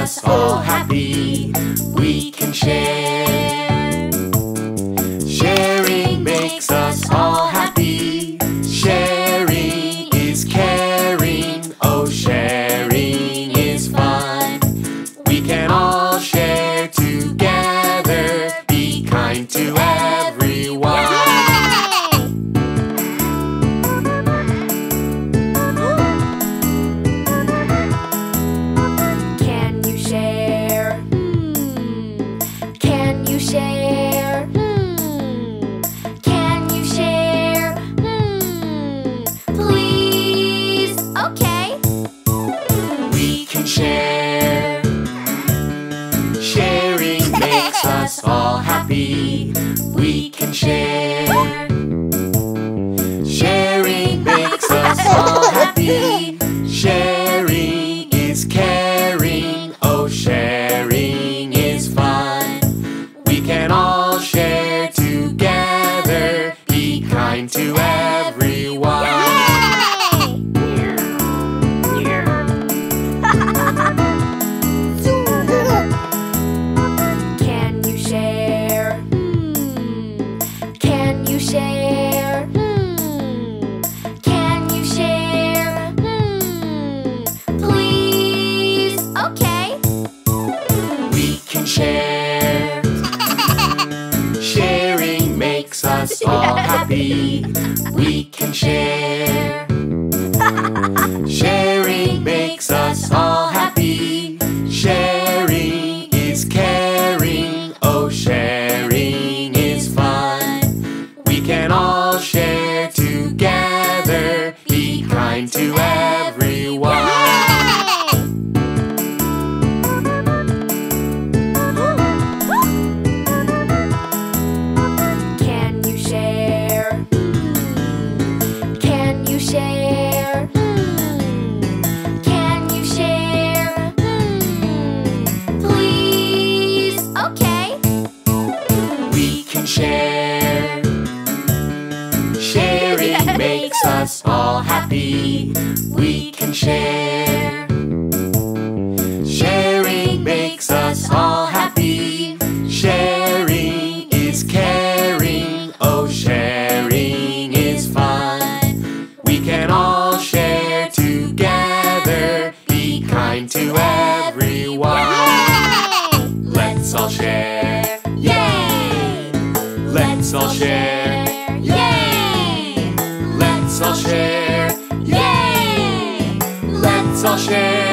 us all happy. We can share. Sharing makes us all happy. Sharing is caring. Oh, sharing is fun. We can all share together. Be kind to everyone. Can you share? Can you share? Can you share? Please? Okay. We can share. Sharing makes us all happy. We can share. Sharing makes us all happy. Sharing is caring. Oh, sharing is fun. We can all share together. Be kind to everyone. Can you share? Can you share? Can you share? Please? Okay. We can share. Sharing makes us all happy. We can share. Sharing makes us all happy. Sharing is caring. Oh, sharing is fun. We can all share together. Be kind to everyone. Can you share? Can you share? Can you share? Please? Okay. We can share. Sharing makes us all happy. We can share. Sharing makes us all happy. Sharing is caring. Oh, sharing is fun. We can all share together. Be kind to everyone. Let's all share. Yay! Let's all share. Yay! Let's all share. Yay! Let's all share.